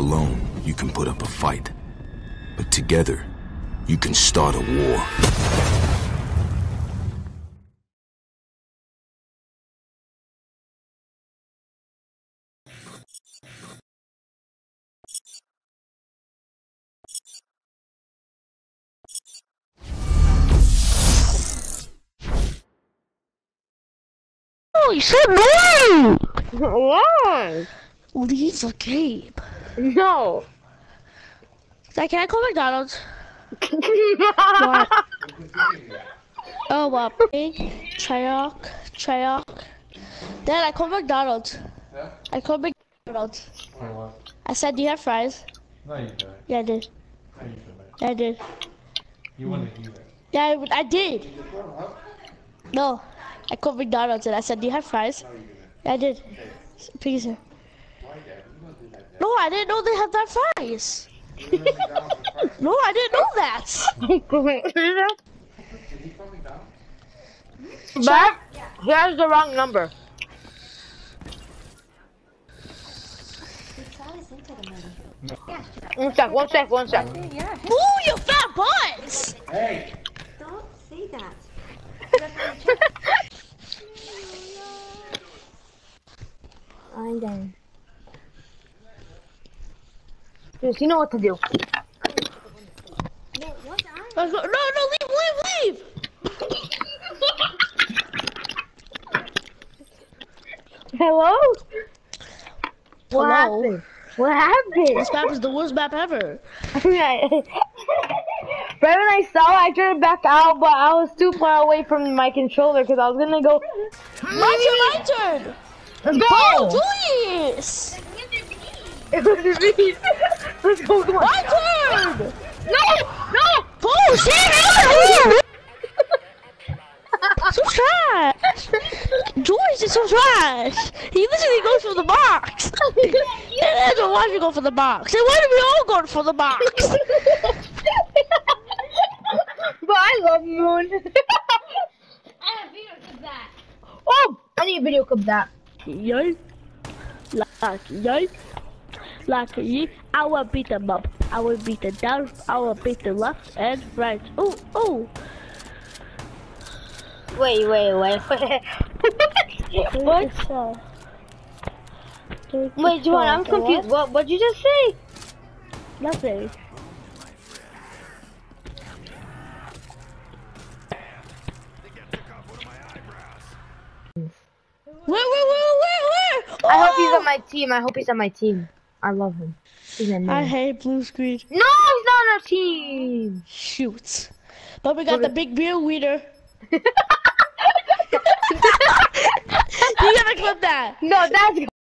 Alone, you can put up a fight. But together, you can start a war. Oh, you said no! Why? Leave the game. No. Dad, can I call McDonald's? What? Oh, Treyarch. Dad, I called McDonald's. Yeah? I called McDonald's. For what? I said, do you have fries? No, you didn't. Yeah, I did. No, you didn't. Yeah, I did. You wouldn't do that. Yeah, I did. No, I called McDonald's and I said, do you have fries? No, you didn't. Yeah, I did. Please, sir. Why, Dad? You don't do that, Dad. No, I didn't know they had that fries. You didn't know McDonald's was first? No, I didn't know that. Did he from McDonald's? But he has the wrong number. One sec. Ooh, you fat butts! Hey! Don't say that. I'm done. Yes, you know what to do. No, what? Let's go. No, leave! Hello? What Hello? happened? What happened? This map is the worst map ever. Right when I saw it, I turned back out, but I was too far away from my controller because I was gonna go. My turn! Let's go! Oh, Julius! Let's go, come on. My turn! No! Oh, shit! So trash! Julius is so trash! He literally goes for the box! He doesn't want to go for the box. Then why do we all go for the box? But I love Moon. Oh! I need a video clip that. Yay! Like you, I will beat them up. I will beat them down. I will beat the left and right. Oh! Wait. What? Wait, Joanne, I'm confused. What'd you just say? Nothing. Where? I hope he's on my team. I love him. He's a I man. hate blue screen. No, he's not on our team. Shoot. But we got the big beer wiener. You gotta clip that. No, that's